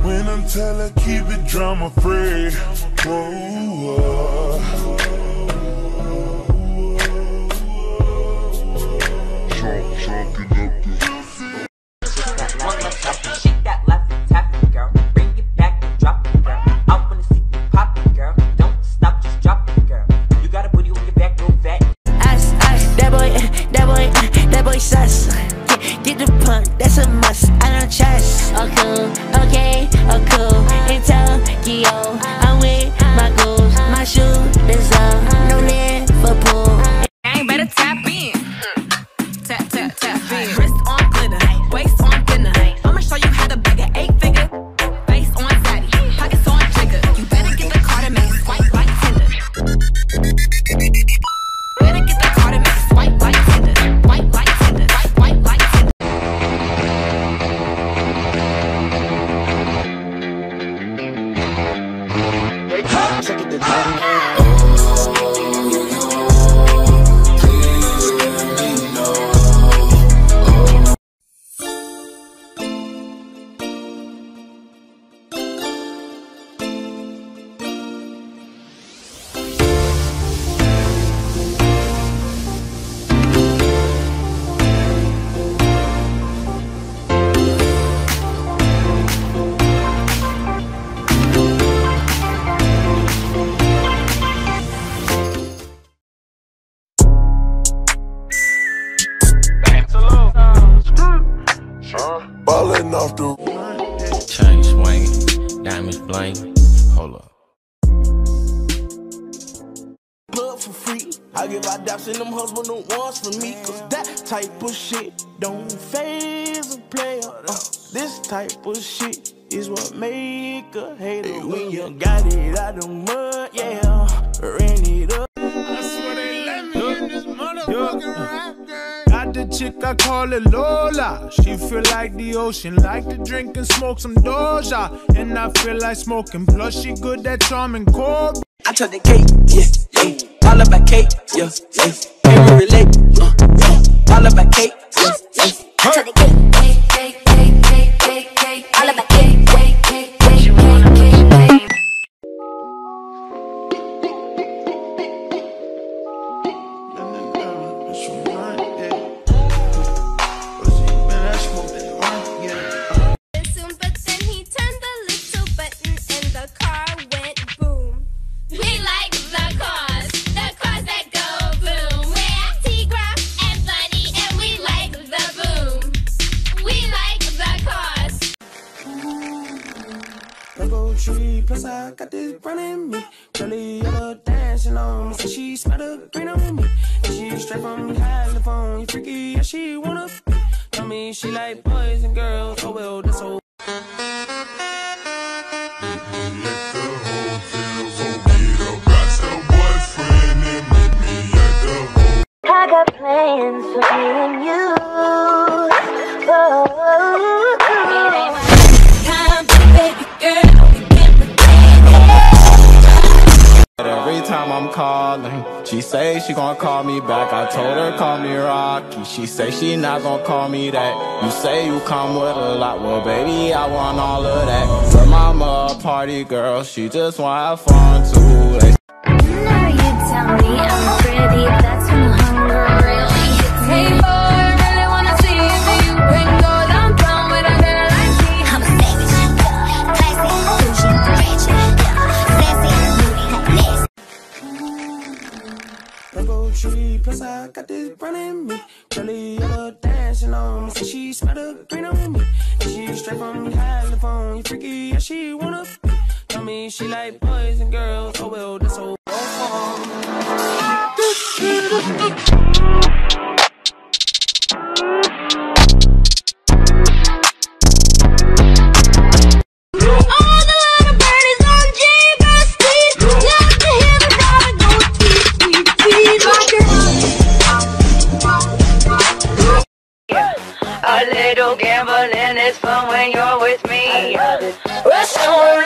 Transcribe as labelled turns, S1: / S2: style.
S1: When I'm telling, keep it drama free. Whoa,
S2: One left tap, shake that left tap it, girl. Bring it back and drop it, girl. I wanna see you pop it, girl. Don't stop, just drop it, girl. You got a booty with your back real fat.
S3: Ice, that boy sus. Get the punk, that's a must. I don't trust. Oh cool, okay, oh cool. In Tokyo, I'm with my goals. My shooters up, no need for pool.
S4: Gang better tap in. Tap, tap, tap in. Wrist on glitter, waist on thinner. I'ma show you how to bag an 8-figure. Face on zaddy, pockets on trigger. You better get the card and make it swipe like Tinder. Better get the card and make it swipe like Tinder. Swipe like Tinder. Swipe like Tinder.
S5: Check it the
S1: ballin' off the
S6: chain swinging, diamonds bling. Hold up.
S5: plug for free. I give out daps in them husband don't wants for me. Cause that type of shit don't phase a player. This type of shit is what make a hater. Hey, when you got it out the mud, yeah, ran it up.
S1: I swear they let me in this motherfucking rap game.
S7: Got the chick, I call it Lola. She feel like the ocean, like to drink and smoke some Doja. And I feel like smoking, plus she good at charming cold.
S5: I took the cake, yeah, all about cake, yeah, can't relate, all about cake, yeah,
S3: I took the cake, all about cake.
S5: Plus I got this brand in me. Curly yellow dancing on me. Say she smell the green on me. And she straight from California. Freaky, yeah, she wanna tell me she like boys and girls. Oh well, that's so.
S3: I got plans for me and you. Oh, time, baby girl.
S6: Every time I'm calling, she say she gonna call me back. I told her call me Rocky. She say she not gonna call me that. You say you come with a lot, well baby I want all of that. Her mama a party girl, she just wanna have fun too.
S3: Now you tell me I'm pretty, that's when the hunger really hits me. Hey boy, I really wanna see if you can go downtown with a girl like me. I'm a savage, classy, bougie, ratchet, sassy, moody, nasty.
S5: Mango tree, plus I got this brand in me. Curly yellow dancing on me. Say she smell the green on me. And she straight from California. Freaky, yeah, she wanna tell me she like boys and girls. Oh well, that's so.
S3: A little gambling is fun when you're with me. Rush on